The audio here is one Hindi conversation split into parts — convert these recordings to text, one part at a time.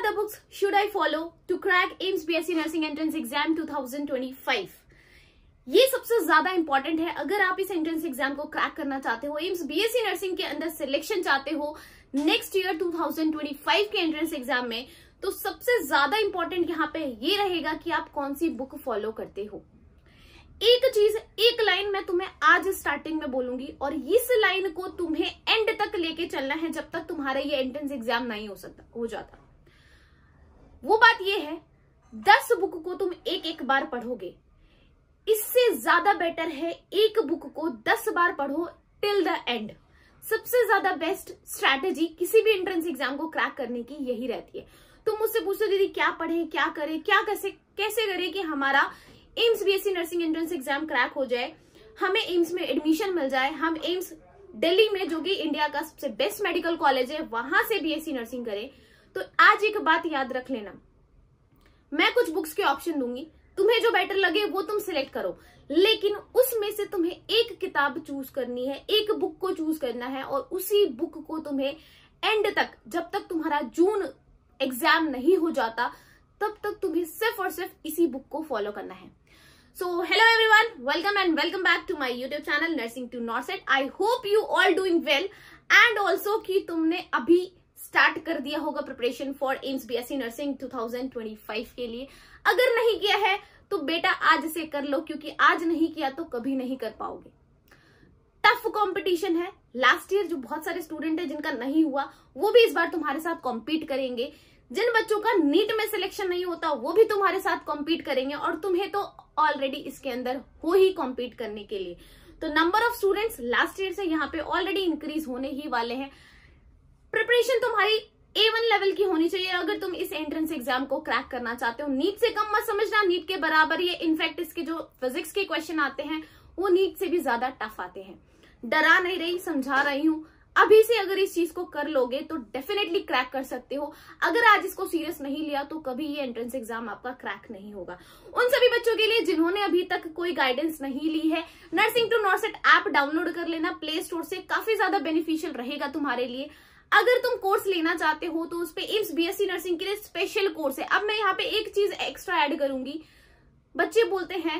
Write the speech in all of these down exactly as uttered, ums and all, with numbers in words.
the books should I follow to crack AIIMS BSc nursing entrance exam twenty twenty five? ये सबसे ज्यादा इंपॉर्टेंट है। अगर आप इस एंट्रेंस एग्जाम को क्रैक करना चाहते हो, एम्स बीएससी नर्सिंग के अंदर सिलेक्शन चाहते हो next year twenty twenty five के एंट्रेंस एग्जाम में, तो सबसे ज्यादा इंपॉर्टेंट यहाँ पे ये रहेगा कि आप कौन सी बुक फॉलो करते हो। एक चीज, एक लाइन मैं तुम्हें आज स्टार्टिंग में बोलूंगी और इस लाइन को तुम्हें एंड तक लेके चलना है जब तक तुम्हारा ये एंट्रेंस एग्जाम नहीं हो सकता हो जाता। वो बात ये है, दस बुक को तुम एक एक बार पढ़ोगे, इससे ज्यादा बेटर है एक बुक को दस बार पढ़ो टिल द एंड। सबसे ज्यादा बेस्ट स्ट्रैटेजी किसी भी एंट्रेंस एग्जाम को क्रैक करने की यही रहती है। तुम मुझसे पूछो दीदी क्या पढ़े, क्या करे, क्या कैसे कैसे करे कि हमारा AIIMS BSc nursing entrance exam crack हो जाए, हमें एम्स में एडमिशन मिल जाए, हम एम्स दिल्ली में जो कि इंडिया का सबसे बेस्ट मेडिकल कॉलेज है वहां से बीएससी नर्सिंग करें। तो आज एक बात याद रख लेना, मैं कुछ बुक्स के ऑप्शन दूंगी, तुम्हें जो बेटर लगे वो तुम सिलेक्ट करो, लेकिन उसमें से तुम्हें एक किताब चूज करनी है, एक बुक को चूज करना है और उसी बुक को तुम्हें एंड तक, जब तक तुम्हारा जून एग्जाम नहीं हो जाता तब तक तुम्हें सिर्फ और सिर्फ इसी बुक को फॉलो करना है। So hello everyone, welcome and welcome back to my YouTube channel nursing to NORCET. I hope you all doing well and also कि तुमने अभी स्टार्ट कर दिया होगा preparation for AIIMS BSc nursing twenty twenty five के लिए। अगर नहीं किया है तो बेटा आज से कर लो, क्योंकि आज नहीं किया तो कभी नहीं कर पाओगे। टफ कंपटीशन है। लास्ट ईयर जो बहुत सारे स्टूडेंट है जिनका नहीं हुआ वो भी इस बार तुम्हारे साथ कॉम्पीट करेंगे। जिन बच्चों का नीट में सिलेक्शन नहीं होता वो भी तुम्हारे साथ कॉम्पीट करेंगे और तुम्हें तो ऑलरेडी इसके अंदर हो ही कॉम्पीट करने के लिए। तो number of students last year से यहाँ पे ऑलरेडी इंक्रीज होने ही वाले हैं। प्रिपरेशन तुम्हारी ए वन लेवल की होनी चाहिए अगर तुम इस एंट्रेंस एग्जाम को क्रैक करना चाहते हो। नीट से कम मत समझना, नीट के बराबर ये, इनफैक्ट इसके जो फिजिक्स के क्वेश्चन आते हैं वो नीट से भी ज्यादा टफ आते हैं। डरा नहीं रही, समझा रही हूं। अभी से अगर इस चीज को कर लोगे तो डेफिनेटली क्रैक कर सकते हो। अगर आज इसको सीरियस नहीं लिया तो कभी ये एंट्रेंस एग्जाम आपका क्रैक नहीं होगा। उन सभी बच्चों के लिए जिन्होंने अभी तक कोई गाइडेंस नहीं ली है, nursing to NORCET app download कर लेना प्ले स्टोर से, काफी ज्यादा बेनिफिशियल रहेगा तुम्हारे लिए। अगर तुम कोर्स लेना चाहते हो तो उस पे एम्स बीएससी नर्सिंग के लिए स्पेशल कोर्स है। अब मैं यहाँ पे एक चीज एक्स्ट्रा ऐड करूंगी। बच्चे बोलते हैं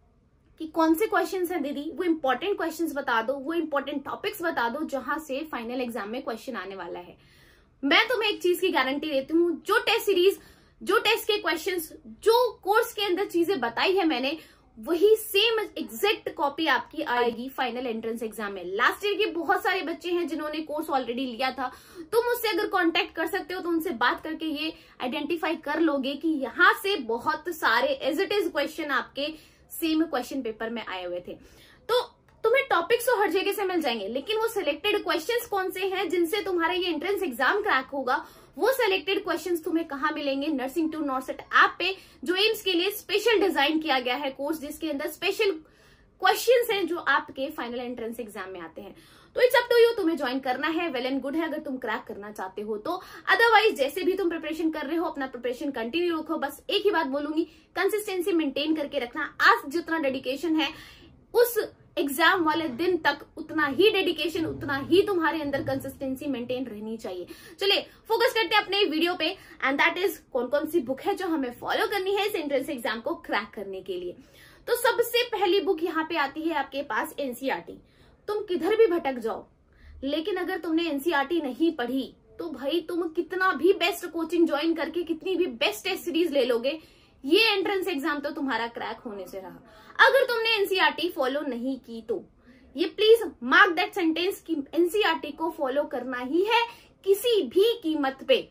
कि कौन से क्वेश्चंस हैं दीदी, वो इंपॉर्टेंट क्वेश्चंस बता दो, वो इंपॉर्टेंट टॉपिक्स बता दो जहां से फाइनल एग्जाम में क्वेश्चन आने वाला है। मैं तुम्हें एक चीज की गारंटी देती हूँ, जो टेस्ट सीरीज, जो टेस्ट के क्वेश्चंस, जो कोर्स के अंदर चीजें बताई है मैंने, वही सेम एग्जैक्ट कॉपी आपकी आएगी फाइनल एंट्रेंस एग्जाम में। लास्ट ईयर के बहुत सारे बच्चे हैं जिन्होंने कोर्स ऑलरेडी लिया था। तुम मुझसे अगर कांटेक्ट कर सकते हो तो उनसे बात करके ये आइडेंटिफाई कर लोगे कि यहाँ से बहुत सारे एज इट इज क्वेश्चन आपके सेम क्वेश्चन पेपर में आए हुए थे। तो तुम्हें टॉपिक्स तो हर जगह से मिल जाएंगे, लेकिन वो सिलेक्टेड क्वेश्चंस कौन से हैं जिनसे तुम्हारा ये एंट्रेंस एग्जाम क्रैक होगा, वो सिलेक्टेड क्वेश्चंस तुम्हें कहाँ मिलेंगे? नर्सिंग टू नॉर्सेट ऐप पे, जो एम्स के लिए स्पेशल डिजाइन किया गया है कोर्स, जिसके अंदर स्पेशल क्वेश्चंस हैं जो आपके फाइनल एंट्रेंस एग्जाम में आते हैं। तो इट्स अप टू यू, तुम्हें ज्वाइन करना है, वेल एंड गुड है अगर तुम क्रैक करना चाहते हो तो। अदरवाइज जैसे भी तुम प्रिपरेशन कर रहे हो अपना प्रिपरेशन कंटिन्यू रखो। बस एक ही बात बोलूंगी, कंसिस्टेंसी मेंटेन करके रखना। आज जितना डेडिकेशन है उस एग्जाम वाले दिन तक उतना ही डेडिकेशन, उतना ही तुम्हारे अंदर कंसिस्टेंसी मेंटेन रहनी चाहिए। चलिए फोकस करते हैं अपने वीडियो पे, एंड दैट इज कौन कौन सी बुक है जो हमें फॉलो करनी है इस एंट्रेंस एग्जाम को क्रैक करने के लिए। तो सबसे पहली बुक यहाँ पे आती है आपके पास एनसीईआरटी। तुम किधर भी भटक जाओ, लेकिन अगर तुमने एनसीईआरटी नहीं पढ़ी तो भाई तुम कितना भी बेस्ट कोचिंग ज्वाइन करके, कितनी भी बेस्ट टेस्ट सीरीज ले लोगे, ये एंट्रेंस एग्जाम तो तुम्हारा क्रैक होने से रहा। अगर तुमने एनसीईआरटी फॉलो नहीं की तो ये प्लीज मार्क दैट सेंटेंस कि एनसीईआरटी को फॉलो करना ही है किसी भी कीमत पे।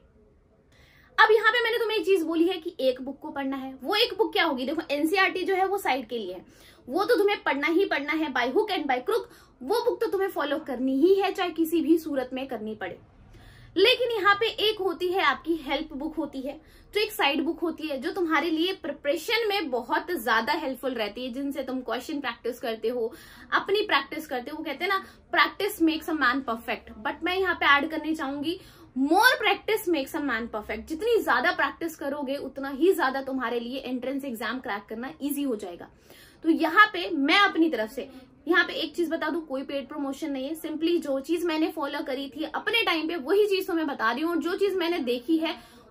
अब यहाँ पे मैंने तुम्हें एक चीज बोली है कि एक बुक को पढ़ना है। वो एक बुक क्या होगी? देखो एनसीईआरटी जो है वो साइड के लिए है, वो तो तुम्हें पढ़ना ही पढ़ना है by hook and by crook. वो बुक तो तुम्हें फॉलो करनी ही है, चाहे किसी भी सूरत में करनी पड़े। लेकिन यहाँ पे एक होती है आपकी हेल्प बुक होती है, तो एक साइड बुक होती है जो तुम्हारे लिए प्रिपरेशन में बहुत ज्यादा हेल्पफुल रहती है, जिनसे तुम क्वेश्चन प्रैक्टिस करते हो, अपनी प्रैक्टिस करते हो। वो कहते हैं ना, practice makes a man perfect, but मैं यहाँ पे ऐड करनी चाहूंगी more practice makes a man perfect. जितनी ज्यादा प्रैक्टिस करोगे उतना ही ज्यादा तुम्हारे लिए एंट्रेंस एग्जाम क्रैक करना ईजी हो जाएगा। तो यहाँ पे मैं अपनी तरफ से यहाँ पे एक चीज बता दूं, कोई पेड प्रमोशन नहीं है, सिंपली जो चीज मैंने फॉलो करी थी अपने टाइम पे वही चीज तो मैं बता रही हूँ। जो चीज मैंने देखी है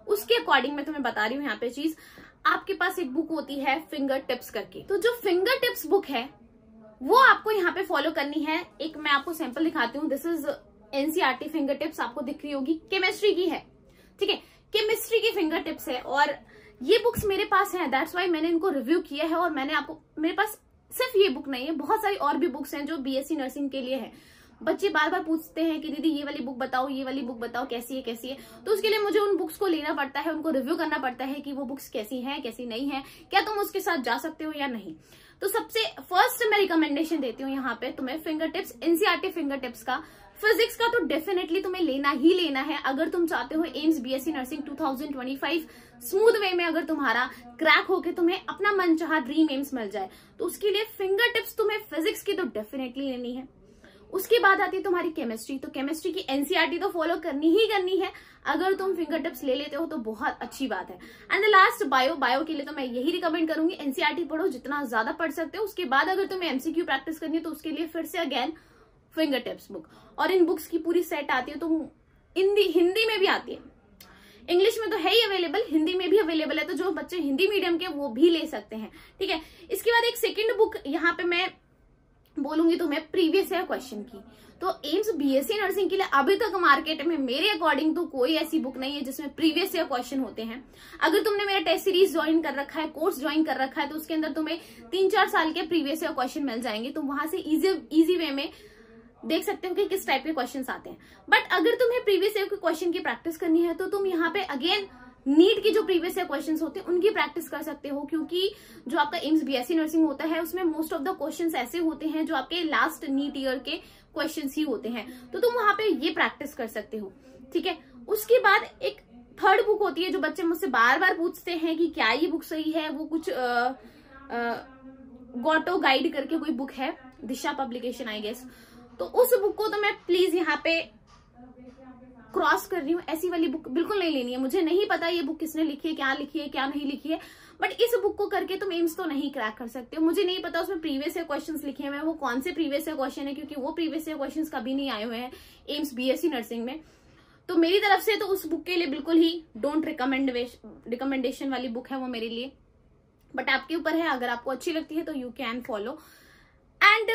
उसके अकॉर्डिंग मैं तुम्हें बता रही हूँ यहाँ पे चीज। आपके पास एक बुक होती है फिंगर टिप्स करके, तो जो फिंगर टिप्स बुक है वो आपको यहाँ पे फॉलो करनी है। एक मैं आपको सैंपल दिखाती हूँ। This is NCERT finger tips, आपको दिख रही होगी, केमिस्ट्री की है, ठीक है, केमिस्ट्री की फिंगर टिप्स है। और ये बुक्स मेरे पास है, दैट्स वाई मैंने इनको रिव्यू किया है। और मैंने आपको, मेरे पास सिर्फ ये बुक नहीं है, बहुत सारी और भी बुक्स हैं जो बीएससी नर्सिंग के लिए है। बच्चे बार बार पूछते हैं कि दीदी ये वाली बुक बताओ, ये वाली बुक बताओ, कैसी है कैसी है, तो उसके लिए मुझे उन बुक्स को लेना पड़ता है, उनको रिव्यू करना पड़ता है कि वो बुक्स कैसी हैं कैसी नहीं है, क्या तुम उसके साथ जा सकते हो या नहीं। तो सबसे फर्स्ट मैं रिकमेंडेशन देती हूँ यहाँ पे तुम्हें finger tips, NCERT finger tips का। फिजिक्स का तो डेफिनेटली तुम्हें लेना ही लेना है अगर तुम चाहते हो AIIMS BSc nursing two thousand twenty five smooth way में अगर तुम्हारा क्रैक होके तुम्हें अपना मनचाहा ड्रीम एम्स मिल जाए, तो उसके लिए फिंगर टिप्स तुम्हें फिजिक्स की तो डेफिनेटली लेनी है। उसके बाद आती है तुम्हारी केमिस्ट्री, तो केमिस्ट्री की एनसीईआरटी तो फॉलो करनी ही करनी है। अगर तुम फिंगर टिप्स ले लेते हो तो बहुत अच्छी बात है। And the last bio, bio के लिए तो मैं यही रिकमेंड करूंगी, एनसीईआरटी पढ़ो जितना ज्यादा पढ़ सकते हो। उसके बाद अगर तुम्हें एमसीक्यू प्रैक्टिस करनी है तो उसके लिए फिर से अगेन फिंगर टिप्स बुक, और इन बुक्स की पूरी सेट आती है, तो हिंदी हिंदी में भी आती है, इंग्लिश में तो है ही अवेलेबल, हिंदी में भी अवेलेबल है, तो जो बच्चे हिंदी मीडियम के वो भी ले सकते हैं, ठीक है। इसके बाद एक सेकेंड बुक यहाँ पे मैं बोलूंगी तुम्हें प्रीवियस ईयर क्वेश्चन की। तो एम्स बीएससी नर्सिंग के लिए अभी तक मार्केट में मेरे अकॉर्डिंग तो कोई ऐसी बुक नहीं है जिसमें प्रीवियस ईयर क्वेश्चन होते हैं। अगर तुमने मेरा टेस्ट सीरीज ज्वाइन कर रखा है, कोर्स ज्वाइन कर रखा है, तो उसके अंदर तुम्हें तीन चार साल के प्रीवियस ईयर क्वेश्चन मिल जाएंगे, तुम वहां से इजी इजी वे में देख सकते हो कि किस टाइप के क्वेश्चंस आते हैं। बट अगर तुम्हें प्रीवियस ईयर के क्वेश्चन की प्रैक्टिस करनी है तो तुम यहाँ पे अगेन नीट की जो प्रीवियस ईयर क्वेश्चंस होते हैं उनकी प्रैक्टिस कर सकते हो, क्योंकि जो आपका एम्स बीएससी नर्सिंग होता है उसमें मोस्ट ऑफ द क्वेश्चंस ऐसे होते हैं जो आपके लास्ट नीट ईयर के क्वेश्चंस ही होते हैं, तो तुम वहां पे ये प्रैक्टिस कर सकते हो, ठीक है। उसके बाद एक थर्ड बुक होती है जो बच्चे मुझसे बार बार पूछते हैं कि क्या ये बुक सही है, वो कुछ गोटो गाइड करके कोई बुक है, दिशा पब्लिकेशन आई गेस, तो उस बुक को तो मैं प्लीज यहाँ पे क्रॉस कर रही हूँ, ऐसी वाली बुक बिल्कुल नहीं लेनी है। मुझे नहीं पता ये बुक किसने लिखी है, क्या लिखी है, क्या नहीं लिखी है, बट इस बुक को करके तुम एम्स तो नहीं क्रैक कर सकते हो। मुझे नहीं पता उसमें प्रीवियस ईयर क्वेश्चंस लिखे हुए हैं, वो कौन से प्रीवियस ईयर क्वेश्चन है, क्योंकि वो प्रीवियस ईयर क्वेश्चंस कभी नहीं आए हुए हैं एम्स बीएससी नर्सिंग में। तो मेरी तरफ से तो उस बुक के लिए बिल्कुल ही डोंट रिकमेंड रिकमेंडेशन वाली बुक है वो मेरे लिए, बट आपके ऊपर है, अगर आपको अच्छी लगती है तो यू कैन फॉलो। एंड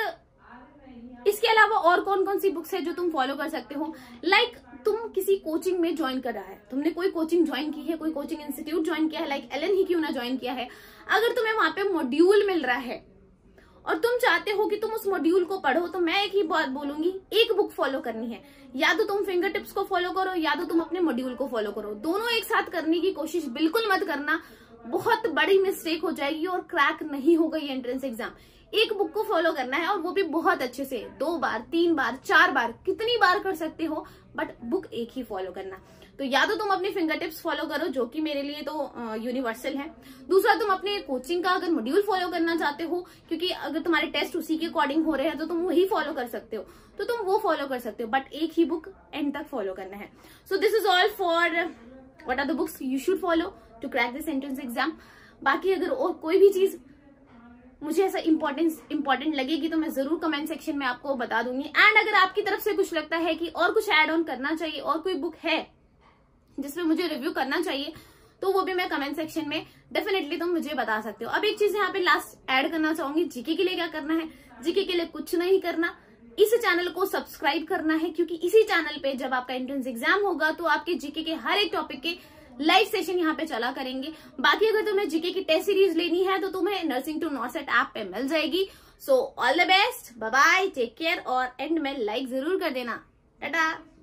इसके अलावा और कौन कौन सी बुक्स है जो तुम फॉलो कर सकते हो, लाइक like, तुम किसी कोचिंग में ज्वाइन कर रहा है, तुमने कोई कोचिंग ज्वाइन की है, कोई कोचिंग इंस्टीट्यूट ज्वाइन किया है, लाइक एलन ही क्यों ना ज्वाइन किया है, अगर तुम्हें वहां पे मॉड्यूल मिल रहा है और तुम चाहते हो कि तुम उस मॉड्यूल को पढ़ो, तो मैं एक ही बात बोलूंगी, एक बुक फॉलो करनी है। या तो तुम फिंगर टिप्स को फॉलो करो या तो तुम अपने मॉड्यूल को फॉलो करो, दोनों एक साथ करने की कोशिश बिल्कुल मत करना, बहुत बड़ी मिस्टेक हो जाएगी और क्रैक नहीं होगा ये एंट्रेंस एग्जाम। एक बुक को फॉलो करना है और वो भी बहुत अच्छे से, दो बार, तीन बार, चार बार, कितनी बार कर सकते हो, बट बुक एक ही फॉलो करना। तो या तो तुम अपनी फिंगर टिप्स फॉलो करो जो कि मेरे लिए तो यूनिवर्सल है, दूसरा तुम अपने कोचिंग का अगर मॉड्यूल फॉलो करना चाहते हो, क्योंकि अगर तुम्हारे टेस्ट उसी के अकॉर्डिंग हो रहे हैं तो तुम वही फॉलो कर सकते हो, तो तुम वो फॉलो कर सकते हो, बट एक ही बुक एंड तक फॉलो करना है। So this is all for what are the books you should follow to crack this entrance exam. बाकी अगर और कोई भी चीज मुझे ऐसा इंपॉर्टेंस इंपॉर्टेंट लगेगी तो मैं जरूर कमेंट सेक्शन में आपको बता दूंगी। एंड अगर आपकी तरफ से कुछ लगता है कि और कुछ ऐड ऑन करना चाहिए और कोई बुक है जिसमें मुझे रिव्यू करना चाहिए, तो वो भी मैं कमेंट सेक्शन में डेफिनेटली तुम मुझे बता सकते हो। अब एक चीज यहाँ पे लास्ट ऐड करना चाहूंगी, जीके के लिए क्या करना है, जीके के लिए कुछ नहीं करना, इस चैनल को सब्सक्राइब करना है, क्योंकि इसी चैनल पे जब आपका एंट्रेंस एग्जाम होगा तो आपके जीके के हर एक टॉपिक के लाइव सेशन यहाँ पे चला करेंगे। बाकी अगर तुम्हें जीके की टेस्ट सीरीज लेनी है तो तुम्हें नर्सिंग टू नॉर्सेट ऐप पे मिल जाएगी। So all the best, bye bye, take care, और एंड में लाइक जरूर कर देना। टाटा।